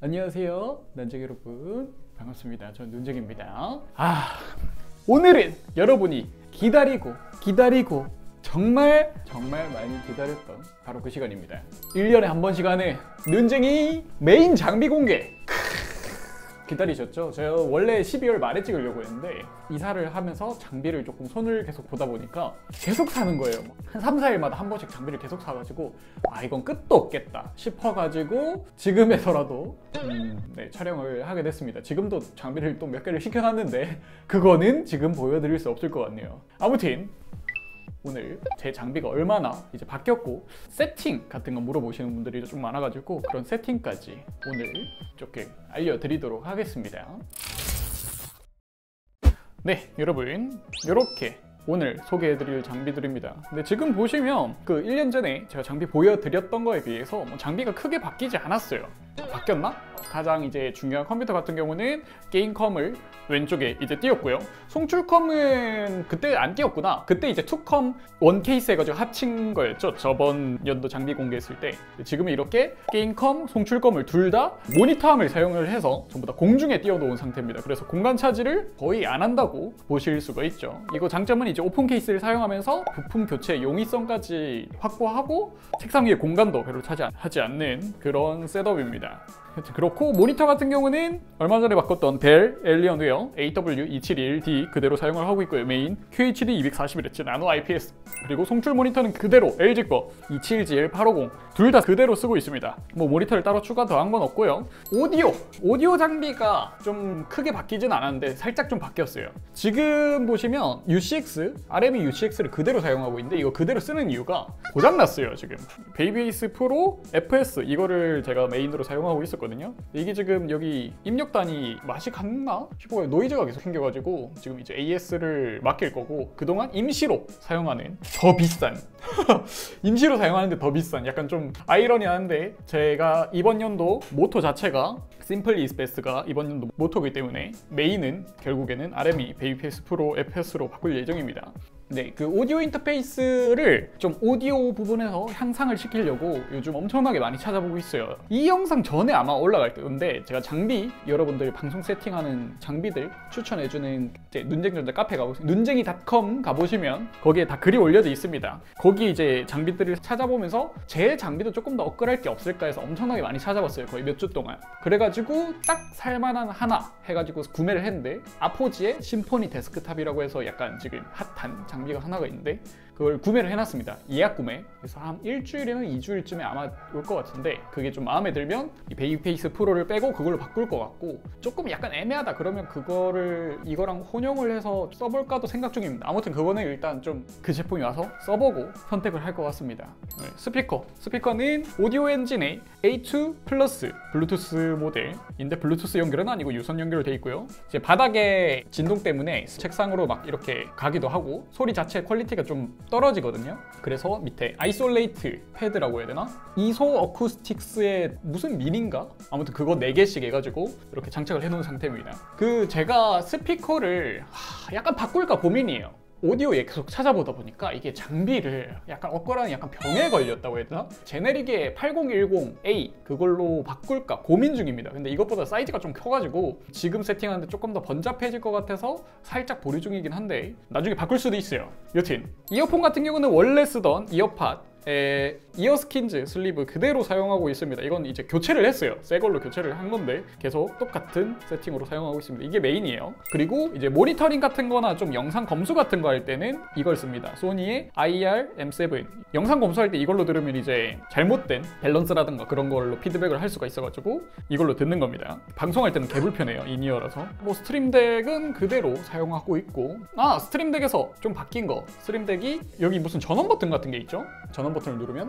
안녕하세요 난쟁이 여러분, 반갑습니다. 저는 눈쟁입니다. 오늘은 여러분이 기다리고 정말 많이 기다렸던 바로 그 시간입니다. 1년에 한 번씩 하는 눈쟁이 메인 장비 공개. 기다리셨죠? 제가 원래 12월 말에 찍으려고 했는데 이사를 하면서 장비를 조금 손을 계속 보다 보니까 계속 사는 거예요. 한 3, 4일마다 한 번씩 장비를 계속 사가지고 이건 끝도 없겠다 싶어가지고 지금에서라도 촬영을 하게 됐습니다. 지금도 장비를 또 몇 개를 시켜놨는데 그거는 지금 보여드릴 수 없을 것 같네요. 아무튼 오늘 제 장비가 얼마나 이제 바뀌었고 세팅 같은 거 물어보시는 분들이 좀 많아가지고 그런 세팅까지 오늘 조금 알려드리도록 하겠습니다. 네, 여러분 이렇게 오늘 소개해드릴 장비들입니다. 근데 지금 보시면 그 1년 전에 제가 장비 보여드렸던 거에 비해서 장비가 크게 바뀌지 않았어요. 바뀌었나? 가장 이제 중요한 컴퓨터 같은 경우는 게임컴을 왼쪽에 이제 띄웠고요. 송출컴은 그때 안 띄웠구나. 그때 이제 투컴 원 케이스 해가지고 합친 거였죠. 저번 연도 장비 공개했을 때. 지금은 이렇게 게임컴, 송출컴을 둘 다 모니터함을 사용을 해서 전부 다 공중에 띄워놓은 상태입니다. 그래서 공간 차지를 거의 안 한다고 보실 수가 있죠. 이거 장점은 이제 오픈 케이스를 사용하면서 부품 교체 용이성까지 확보하고 책상 위에 공간도 별로 차지하지 않는 그런 셋업입니다. 그렇고 모니터 같은 경우는 얼마 전에 바꿨던 벨 엘리언웨어 AW271D 그대로 사용을 하고 있고요. 메인 QHD 241Hz 나노 IPS, 그리고 송출 모니터는 그대로 LG 거 271-850 둘 다 그대로 쓰고 있습니다. 뭐 모니터를 따로 추가 더한 건 없고요. 오디오 장비가 좀 크게 바뀌진 않았는데 살짝 좀 바뀌었어요. 지금 보시면 UCX, RME UCX를 그대로 사용하고 있는데 이거 그대로 쓰는 이유가 고장났어요. 지금 베이비에이스 프로 FS 이거를 제가 메인으로 사용하고 있었거든요. 이게 지금 여기 입력단이 맛이 갔나 싶어요. 노이즈가 계속 생겨가지고 지금 이제 AS를 맡길 거고, 그동안 임시로 사용하는 더 비싼 임시로 사용하는데 더 비싼, 약간 좀 아이러니한데 제가 이번 연도 모토 자체가 Simple is Best가 이번 연도 모토이기 때문에 메인은 결국에는 RME 베이비에이스 프로 FS로 바꿀 예정입니다. 네, 그 오디오 인터페이스를 좀 오디오 부분에서 향상을 시키려고 요즘 엄청나게 많이 찾아보고 있어요. 이 영상 전에 아마 올라갈 건데 제가 장비, 여러분들 방송 세팅하는 장비들 추천해주는 눈쟁전자 카페 가보세요. 눈쟁이.com 가보시면 거기에 다 글이 올려져 있습니다. 거기 이제 장비들을 찾아보면서 제 장비도 조금 더 업그레이드할 게 없을까 해서 엄청나게 많이 찾아봤어요. 거의 몇 주 동안. 그래가지고 딱 살만한 하나 해가지고 구매를 했는데 아포지의 심포니 데스크탑이라고 해서 약간 지금 핫한 장비가 하나가 있는데 그걸 구매를 해놨습니다. 예약 구매. 그래서 한 일주일이나 2주일쯤에 아마 올 것 같은데 그게 좀 마음에 들면 이 베이비에이스 프로를 빼고 그걸로 바꿀 것 같고, 조금 약간 애매하다 그러면 그거를 이거랑 혼용을 해서 써볼까도 생각 중입니다. 아무튼 그거는 일단 좀 그 제품이 와서 써보고 선택을 할 것 같습니다. 네, 스피커는 오디오 엔진의 A2 플러스 블루투스 모델인데 블루투스 연결은 아니고 유선 연결로 되어 있고요. 이제 바닥에 진동 때문에 책상으로 막 이렇게 가기도 하고 소리 자체 퀄리티가 좀 떨어지거든요. 그래서 밑에 아이솔레이트 패드라고 해야 되나? 이소 어쿠스틱스의 무슨 미니인가? 아무튼 그거 4개씩 해가지고 이렇게 장착을 해놓은 상태입니다. 제가 스피커를 약간 바꿀까 고민이에요. 오디오에 계속 찾아보다 보니까 이게 장비를 약간 억울한 약간 병에 걸렸다고 해야 되나? 제네릭의 8010A 그걸로 바꿀까 고민 중입니다. 근데 이것보다 사이즈가 좀 커가지고 지금 세팅하는데 조금 더 번잡해질 것 같아서 살짝 보류 중이긴 한데 나중에 바꿀 수도 있어요. 여튼 이어폰 같은 경우는 원래 쓰던 이어팟 이어스킨즈 슬리브 그대로 사용하고 있습니다. 이건 이제 교체를 했어요. 새 걸로 교체를 한 건데 계속 똑같은 세팅으로 사용하고 있습니다. 이게 메인이에요. 그리고 이제 모니터링 같은 거나 좀 영상 검수 같은 거 할 때는 이걸 씁니다. 소니의 IR-M7. 영상 검수할 때 이걸로 들으면 이제 잘못된 밸런스라든가 그런 걸로 피드백을 할 수가 있어가지고 이걸로 듣는 겁니다. 방송할 때는 개불편해요. 인이어라서. 뭐 스트림덱은 그대로 사용하고 있고, 스트림덱에서 좀 바뀐 거, 스트림덱이 여기 무슨 전원 버튼 같은 게 있죠? 전원 버튼을 누르면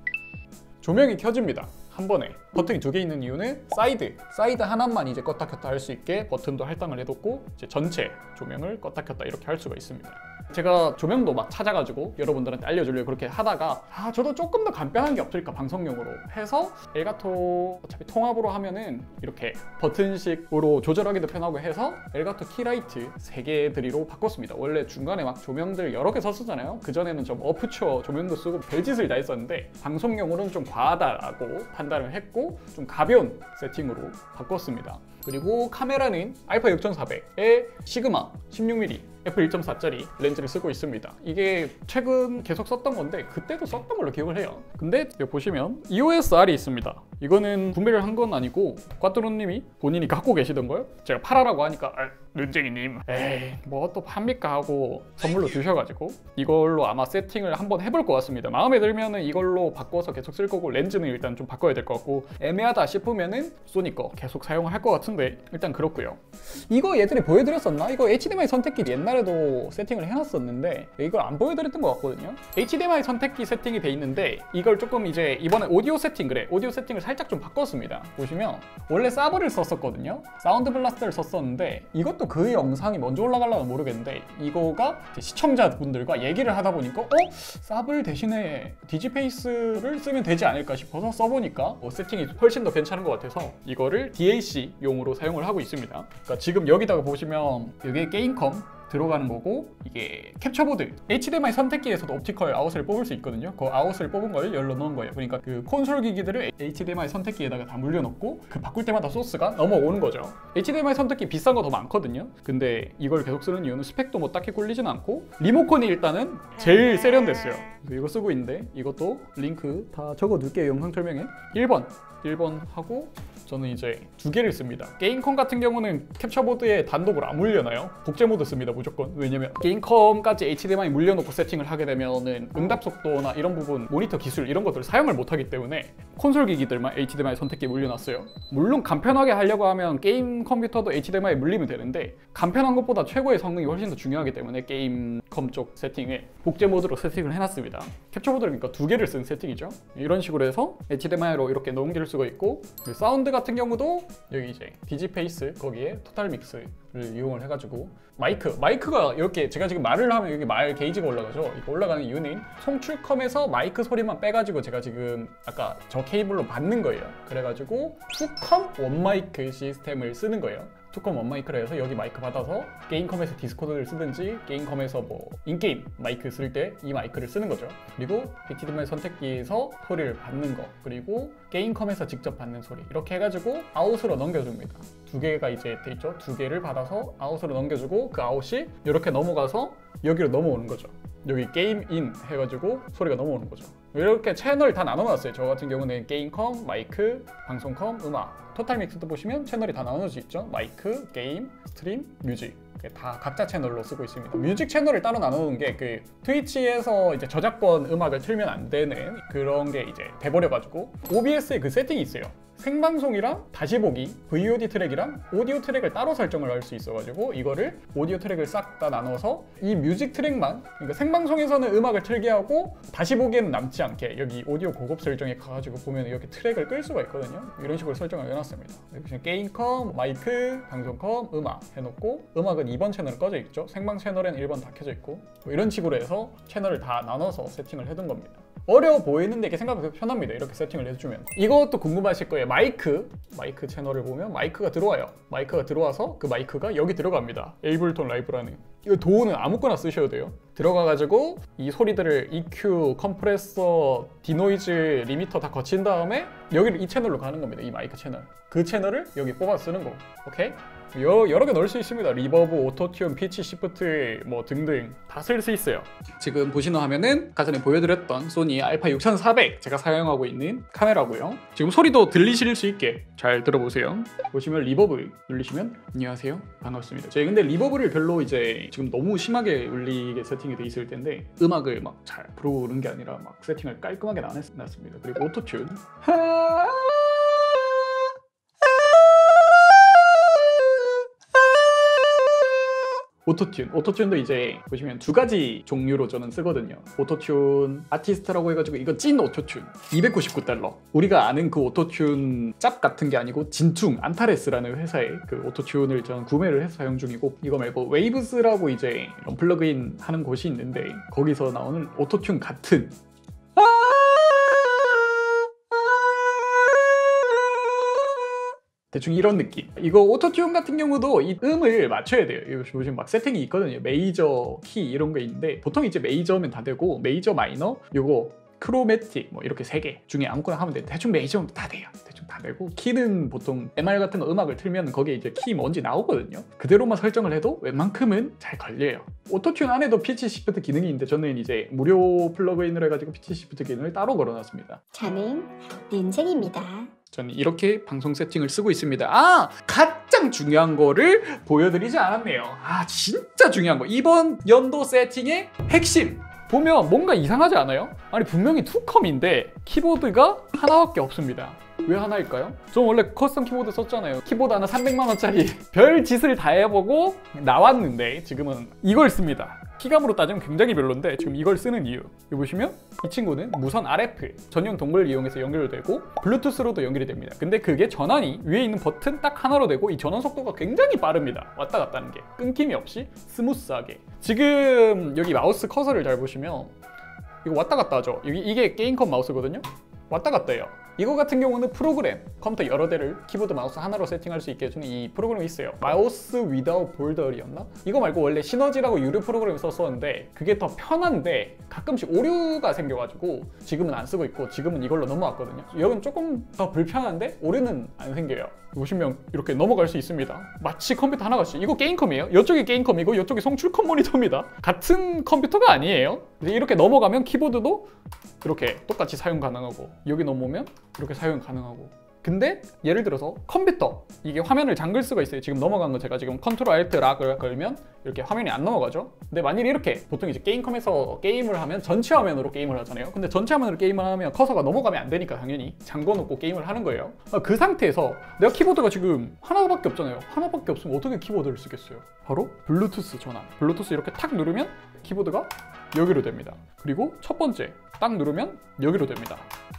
조명이 켜집니다. 한 번에. 버튼이 2개 있는 이유는 사이드 하나만 이제 껐다 켰다 할 수 있게 버튼도 할당을 해뒀고 이제 전체 조명을 껐다 켰다 이렇게 할 수가 있습니다. 제가 조명도 막 찾아가지고 여러분들한테 알려주려고 그렇게 하다가 저도 조금 더 간편한 게 없을까 방송용으로 해서 엘가토 어차피 통합으로 하면은 이렇게 버튼식으로 조절하기도 편하고 해서 엘가토 키라이트 3개 드리로 바꿨습니다. 원래 중간에 막 조명들 여러 개 썼었잖아요. 그전에는 좀 어프처 조명도 쓰고 별짓을 다 했었는데 방송용으로는 좀 과하다라고 판단을 했고 좀 가벼운 세팅으로 바꿨습니다. 그리고 카메라는 알파 6400에 시그마 16mm f1.4짜리 렌즈를 쓰고 있습니다. 이게 최근 계속 썼던 건데 그때도 썼던 걸로 기억을 해요. 근데 여기 보시면 EOS R이 있습니다. 이거는 구매를 한 건 아니고 꽈뚜로님이 본인이 갖고 계시던 걸 제가 팔아라고 하니까 눈쟁이님 에이 뭐 또 팝니까 하고 선물로 주셔가지고 이걸로 아마 세팅을 한번 해볼 것 같습니다. 마음에 들면은 이걸로 바꿔서 계속 쓸 거고 렌즈는 일단 좀 바꿔야 될 것 같고 애매하다 싶으면은 소니 거 계속 사용을 할 것 같은데 일단 그렇고요. 이거 예전에 보여드렸었나? 이거 HDMI 선택기 옛날에도 세팅을 해놨었는데 이걸 안 보여드렸던 것 같거든요. HDMI 선택기 세팅이 돼 있는데 이걸 조금 이제 이번에 오디오 세팅을 살짝 좀 바꿨습니다. 보시면 원래 사브를 썼었거든요. 사운드 블라스터를 썼었는데 이것도 그 영상이 먼저 올라가려면 모르겠는데 이거가 시청자분들과 얘기를 하다 보니까 사블 대신에 디지페이스를 쓰면 되지 않을까 싶어서 써보니까 세팅이 훨씬 더 괜찮은 것 같아서 이거를 DAC용으로 사용을 하고 있습니다. 그러니까 지금 여기다가 보시면 이게 게임컴 들어가는 거고 이게 캡처보드 HDMI 선택기에서도 옵티컬 아웃을 뽑을 수 있거든요. 그 아웃을 뽑은 걸 열로 넣은 거예요. 그러니까 그 콘솔 기기들을 HDMI 선택기에다가 다 물려놓고 그 바꿀 때마다 소스가 넘어오는 거죠. HDMI 선택기 비싼 거 더 많거든요. 근데 이걸 계속 쓰는 이유는 스펙도 뭐 딱히 꿀리진 않고 리모컨이 일단은 제일 세련됐어요. 이거 쓰고 있는데 이것도 링크 다 적어둘게요. 영상 설명에 1번 하고 저는 이제 2개를 씁니다. 게임컴 같은 경우는 캡처보드에 단독으로 안 물려놔요. 복제 모드 씁니다 무조건. 왜냐면 게임컴까지 HDMI 물려놓고 세팅을 하게 되면은 응답 속도나 이런 부분 모니터 기술 이런 것들을 사용을 못하기 때문에 콘솔 기기들만 HDMI 선택기에 물려놨어요. 물론 간편하게 하려고 하면 게임 컴퓨터도 HDMI 물리면 되는데 간편한 것보다 최고의 성능이 훨씬 더 중요하기 때문에 게임컴 쪽 세팅에 복제 모드로 세팅을 해놨습니다. 캡처보드를 그러니까 2개를 쓴 세팅이죠. 이런 식으로 해서 HDMI로 이렇게 넘길 수가 있고 사운드 같은 경우도 여기 이제 디지페이스 거기에 토탈 믹스를 이용을 해가지고 마이크가 이렇게 제가 지금 말을 하면 여기 말 게이지가 올라가죠. 이거 올라가는 이유는 송출컴에서 마이크 소리만 빼가지고 제가 지금 아까 저 케이블로 받는 거예요. 그래가지고 투컴 원마이크 시스템을 쓰는 거예요. 투컴 원마이크를 해서 여기 마이크 받아서 게임컴에서 디스코드를 쓰든지 게임컴에서 뭐 인게임 마이크 쓸 때 이 마이크를 쓰는 거죠. 그리고 HDMI 선택기에서 소리를 받는 거 그리고 게임컴에서 직접 받는 소리 이렇게 해가지고 아웃으로 넘겨줍니다. 2개가 이제 돼 있죠. 2개를 받아서 아웃으로 넘겨주고 그 아웃이 이렇게 넘어가서 여기로 넘어오는 거죠. 여기 게임 인 해가지고 소리가 넘어오는 거죠. 이렇게 채널 다 나눠놨어요. 저 같은 경우는 게임컴, 마이크, 방송컴, 음악 토탈 믹스도 보시면 채널이 다 나눠져 있죠. 마이크, 게임, 스트림, 뮤직 다 각자 채널로 쓰고 있습니다. 뮤직 채널을 따로 나누는 게 그 트위치에서 이제 저작권 음악을 틀면 안 되는 그런 게 이제 돼버려가지고 OBS에 그 세팅이 있어요. 생방송이랑 다시 보기, VOD 트랙이랑 오디오 트랙을 따로 설정을 할 수 있어가지고 이거를 오디오 트랙을 싹 다 나눠서 이 뮤직 트랙만 그러니까 생방송에서는 음악을 틀게 하고 다시 보기에는 남지 않게 여기 오디오 고급 설정에 가가지고 보면 이렇게 트랙을 끌 수가 있거든요. 이런 식으로 설정을 해놨습니다. 게임컴, 마이크, 방송컴, 음악 해놓고 음악은 2번 채널은 꺼져 있죠. 생방 채널에는 1번 다 켜져 있고 뭐 이런 식으로 해서 채널을 다 나눠서 세팅을 해둔 겁니다. 어려워 보이는데 이게 생각보다 편합니다. 이렇게 세팅을 해주면. 이것도 궁금하실 거예요. 마이크 채널을 보면 마이크가 들어와요. 마이크가 들어와서 그 마이크가 여기 들어갑니다. 에이블톤 라이브라는. 이거 도어는 아무거나 쓰셔도 돼요. 들어가가지고 이 소리들을 EQ, 컴프레서, 디노이즈, 리미터 다 거친 다음에 여기를 이 채널로 가는 겁니다. 이 마이크 채널. 그 채널을 여기 뽑아 쓰는 거. 오케이? 여러 개 넣을 수 있습니다. 리버브, 오토튠, 피치 시프트 뭐 등등 다 쓸 수 있어요. 지금 보시는 화면은 아까 전에 보여드렸던 소니 알파 6400 제가 사용하고 있는 카메라고요. 지금 소리도 들리실 수 있게 잘 들어보세요. 보시면 리버브 눌리시면 안녕하세요, 반갑습니다. 저희 근데 리버브를 별로 이제 지금 너무 심하게 울리게 세팅이 돼 있을 텐데 음악을 막 잘 부르는 게 아니라 막 세팅을 깔끔하게 안 해놨습니다. 그리고 오토튠 오토튠도 이제 보시면 두 가지 종류로 저는 쓰거든요. 오토튠 아티스트라고 해가지고 이거 찐 오토튠 299달러. 우리가 아는 그 오토튠 짭 같은 게 아니고 진퉁 안타레스라는 회사의 그 오토튠을 저는 구매를 해서 사용 중이고, 이거 말고 웨이브스라고 이제 이런 플러그인 하는 곳이 있는데 거기서 나오는 오토튠 같은 대충 이런 느낌. 이거 오토튠 같은 경우도 이 음을 맞춰야 돼요. 이거 보시면 막 세팅이 있거든요. 메이저 키 이런 거 있는데 보통 이제 메이저면 다 되고, 메이저 마이너 요거 크로매틱 뭐 이렇게 3개 중에 아무거나 하면 돼. 대충 메이저면 다 돼요. 대충 다 되고, 키는 보통 MR 같은 거 음악을 틀면 거기에 이제 키 뭔지 나오거든요. 그대로만 설정을 해도 웬만큼은 잘 걸려요. 오토튠 안에도 피치 시프트 기능이 있는데 저는 이제 무료 플러그인으로 해가지고 피치 시프트 기능을 따로 걸어놨습니다. 저는 린쟁입니다. 저는 이렇게 방송 세팅을 쓰고 있습니다. 가장 중요한 거를 보여드리지 않았네요. 진짜 중요한 거. 이번 연도 세팅의 핵심. 보면 뭔가 이상하지 않아요? 아니 분명히 투컴인데 키보드가 하나밖에 없습니다. 왜 하나일까요? 저 원래 커스텀 키보드 썼잖아요. 키보드 하나 300만 원짜리 별 짓을 다 해보고 나왔는데 지금은 이걸 씁니다. 키감으로 따지면 굉장히 별론데 지금 이걸 쓰는 이유, 여기 보시면 이 친구는 무선 RF 전용 동글을 이용해서 연결되고 블루투스로도 연결이 됩니다. 근데 그게 전원이 위에 있는 버튼 딱 하나로 되고, 이 전원 속도가 굉장히 빠릅니다. 왔다 갔다 하는 게 끊김이 없이 스무스하게. 지금 여기 마우스 커서를 잘 보시면 이거 왔다 갔다 하죠. 이게 게임컴 마우스거든요. 왔다 갔다 해요. 이거 같은 경우는 프로그램, 컴퓨터 여러 대를 키보드 마우스 하나로 세팅할 수 있게 해주는 이 프로그램이 있어요. 마우스 위다웃 볼더였나? 이거 말고 원래 시너지라고 유료 프로그램을 썼었는데 그게 더 편한데 가끔씩 오류가 생겨가지고 지금은 안 쓰고 있고, 지금은 이걸로 넘어왔거든요. 이건 조금 더 불편한데 오류는 안 생겨요. 보시면 이렇게 넘어갈 수 있습니다. 마치 컴퓨터 하나같이. 이거 게임컴이에요. 이쪽이 게임컴이고 이쪽이 송출컴 모니터입니다. 같은 컴퓨터가 아니에요. 이렇게 넘어가면 키보드도 이렇게 똑같이 사용 가능하고, 여기 넘어오면 이렇게 사용 가능하고. 근데 예를 들어서 컴퓨터, 이게 화면을 잠글 수가 있어요. 지금 넘어간 거 제가 지금 컨트롤 알트 락을 걸면 이렇게 화면이 안 넘어가죠. 근데 만일 이렇게 보통 이제 게임컴에서 게임을 하면 전체 화면으로 게임을 하잖아요. 근데 전체 화면으로 게임을 하면 커서가 넘어가면 안 되니까 당연히 잠궈놓고 게임을 하는 거예요. 그 상태에서 내가 키보드가 지금 하나밖에 없잖아요. 하나밖에 없으면 어떻게 키보드를 쓰겠어요? 바로 블루투스 전환. 블루투스 이렇게 탁 누르면 키보드가 여기로 됩니다. 그리고 첫 번째 딱 누르면 여기로 됩니다.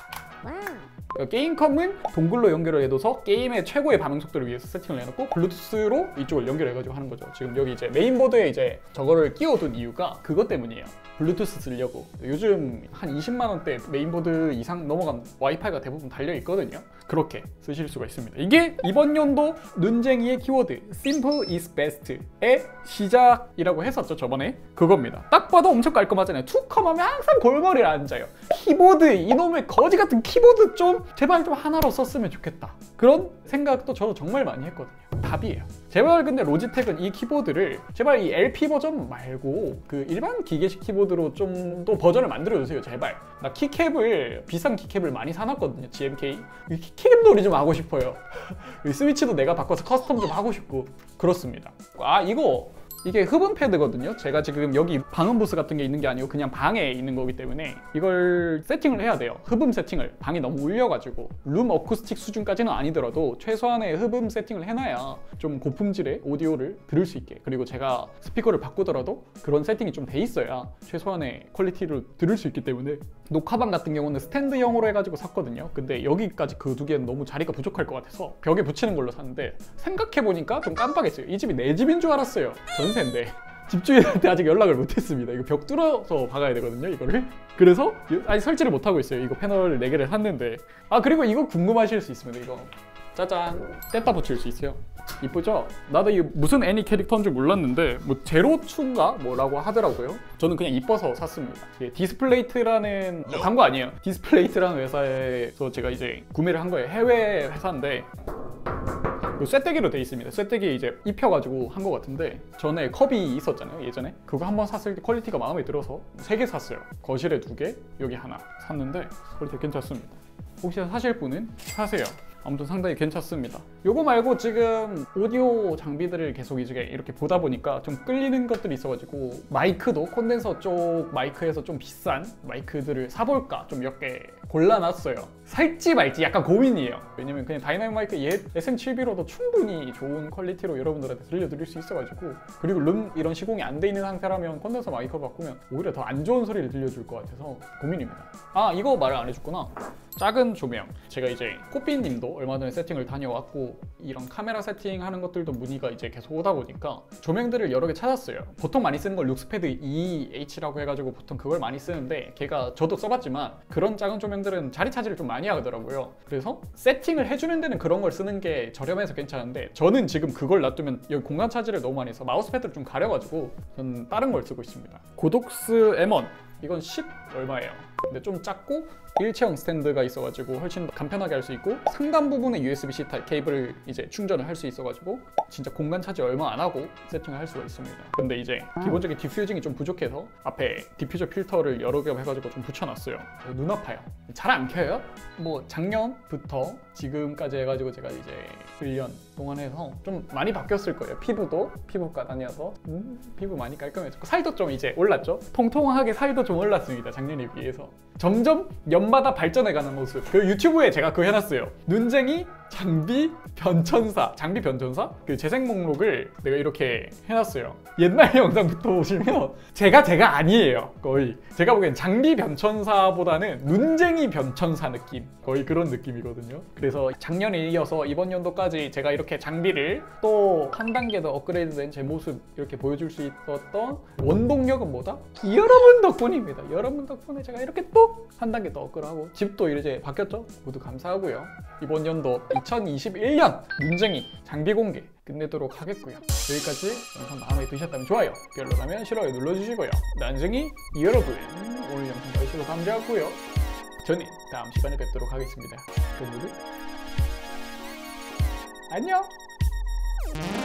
게임컴은 동글로 연결을 해둬서 게임의 최고의 반응 속도를 위해서 세팅을 해놓고 블루투스로 이쪽을 연결해가지고 하는 거죠. 지금 여기 이제 메인보드에 이제 저거를 끼워둔 이유가 그것 때문이에요. 블루투스 쓰려고. 요즘 한 20만 원대 메인보드 이상 넘어간 와이파이가 대부분 달려 있거든요. 그렇게 쓰실 수가 있습니다. 이게 이번 연도 눈쟁이의 키워드 Simple is Best의 시작이라고 했었죠, 저번에. 그겁니다. 딱 봐도 엄청 깔끔하잖아요. 투컴하면 항상 골머리를 앉아요. 키보드, 이놈의 거지 같은 키보드 좀 제발 좀 하나로 썼으면 좋겠다. 그런 생각도 저도 정말 많이 했거든요. 답이에요. 제발 근데 로지텍은 이 키보드를 제발 이 LP 버전 말고 그 일반 기계식 키보드로 좀 또 버전을 만들어주세요. 제발. 나 키캡을, 비싼 키캡을 많이 사놨거든요. GMK. 키캡 놀이 좀 하고 싶어요. 스위치도 내가 바꿔서 커스텀 좀 하고 싶고 그렇습니다. 이게 흡음 패드거든요. 제가 지금 여기 방음 부스 같은 게 있는 게 아니고 그냥 방에 있는 거기 때문에 이걸 세팅을 해야 돼요. 흡음 세팅을. 방이 너무 울려가지고 룸 어쿠스틱 수준까지는 아니더라도 최소한의 흡음 세팅을 해놔야 좀 고품질의 오디오를 들을 수 있게, 그리고 제가 스피커를 바꾸더라도 그런 세팅이 좀 돼 있어야 최소한의 퀄리티를 들을 수 있기 때문에. 녹화방 같은 경우는 스탠드형으로 해가지고 샀거든요. 근데 여기까지 그 두 개는 너무 자리가 부족할 것 같아서 벽에 붙이는 걸로 샀는데 생각해보니까 좀 깜빡했어요. 이 집이 내 집인 줄 알았어요. 전세인데. 집주인한테 아직 연락을 못했습니다. 이거 벽 뚫어서 박아야 되거든요, 이거를. 그래서 아직 설치를 못하고 있어요. 이거 패널 4개를 샀는데. 그리고 이거 궁금하실 수 있습니다. 이거 짜잔, 뗐다 붙일 수 있어요. 이쁘죠? 나도 이게 무슨 애니 캐릭터인 줄 몰랐는데 뭐 제로투인가 뭐라고 하더라고요. 저는 그냥 이뻐서 샀습니다. 디스플레이트라는 광고 아니에요. 디스플레이트라는 회사에서 제가 이제 구매를 한 거예요. 해외 회사인데 쇠떼기로 돼 있습니다. 쇠떼기 이제 입혀가지고 한 거 같은데, 전에 컵이 있었잖아요, 예전에. 그거 한번 샀을 때 퀄리티가 마음에 들어서 3개 샀어요. 거실에 2개, 여기 하나 샀는데 퀄리티 괜찮습니다. 혹시 사실 분은 사세요. 아무튼 상당히 괜찮습니다. 요거 말고 지금 오디오 장비들을 계속 이제 이렇게 보다 보니까 좀 끌리는 것들이 있어가지고 마이크도 콘덴서 쪽 마이크에서 좀 비싼 마이크들을 사볼까 좀 몇 개 골라놨어요. 살지 말지 약간 고민이에요. 왜냐면 그냥 다이나믹 마이크 SM7B로도 충분히 좋은 퀄리티로 여러분들한테 들려드릴 수 있어가지고, 그리고 룸 이런 시공이 안 돼 있는 상태라면 콘덴서 마이크로 바꾸면 오히려 더 안 좋은 소리를 들려줄 것 같아서 고민입니다. 아, 이거 말을 안 해줬구나. 작은 조명, 제가 이제 코삐님도 얼마 전에 세팅을 다녀왔고 이런 카메라 세팅하는 것들도 문의가 이제 계속 오다 보니까 조명들을 여러 개 찾았어요. 보통 많이 쓰는 걸 룩스패드 2H라고 해가지고 보통 그걸 많이 쓰는데, 걔가 저도 써봤지만 그런 작은 조명들은 자리 차지를 좀 많이 하더라고요. 그래서 세팅을 해주는 데는 그런 걸 쓰는 게 저렴해서 괜찮은데, 저는 지금 그걸 놔두면 여기 공간 차지를 너무 많이 해서 마우스패드를 좀 가려가지고 저는 다른 걸 쓰고 있습니다. 고독스 M1, 이건 10 얼마예요. 근데 좀 작고 일체형 스탠드가 있어가지고 훨씬 더 간편하게 할 수 있고, 상단 부분에 USB-C 타입 케이블을 이제 충전을 할 수 있어가지고 진짜 공간 차지 얼마 안 하고 세팅을 할 수가 있습니다. 근데 이제 기본적인 디퓨징이 좀 부족해서 앞에 디퓨저 필터를 여러 개 해가지고 좀 붙여놨어요. 눈 아파요. 잘 안 켜요? 뭐 작년부터 지금까지 해가지고 제가 이제 1년 동안 해서 좀 많이 바뀌었을 거예요. 피부도 피부과 다녀서 피부 많이 깔끔해졌고, 살도 좀 이제 올랐죠. 통통하게 살도 좀 올랐습니다. 작년에 비해서. 점점 연마다 발전해가는 모습. 그 유튜브에 제가 그거 해놨어요. 눈쟁이 장비 변천사. 장비 변천사? 그 재생 목록을 내가 이렇게 해놨어요. 옛날 영상부터 보시면 제가 아니에요. 거의 제가 보기엔 장비 변천사보다는 눈쟁이 변천사 느낌, 거의 그런 느낌이거든요. 그래서 작년에 이어서 이번 연도까지 제가 이렇게 장비를 또 한 단계 더 업그레이드된 제 모습 이렇게 보여줄 수 있었던 원동력은 뭐다? 여러분 덕분입니다. 여러분 덕분에 제가 이렇게 또 한 단계 더 업그레이드하고 집도 이제 바뀌었죠. 모두 감사하고요. 이번 연도 2021년 눈쟁이 장비 공개 끝내도록 하겠고요. 여기까지 영상 마음에 드셨다면 좋아요, 별로라면 싫어요 눌러주시고요. 난쟁이 여러분, 오늘 영상 봐주셔서 감사하고요. 저는 다음 시간에 뵙도록 하겠습니다. 그럼 모두 안녕!